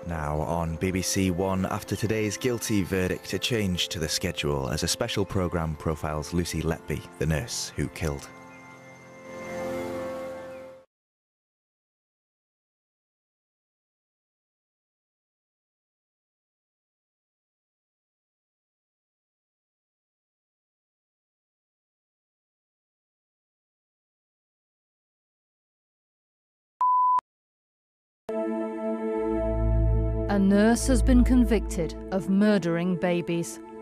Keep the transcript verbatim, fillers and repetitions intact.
Now on B B C One, after today's guilty verdict, a change to the schedule as a special programme profiles Lucy Letby, the nurse who killed. A nurse has been convicted of murdering babies.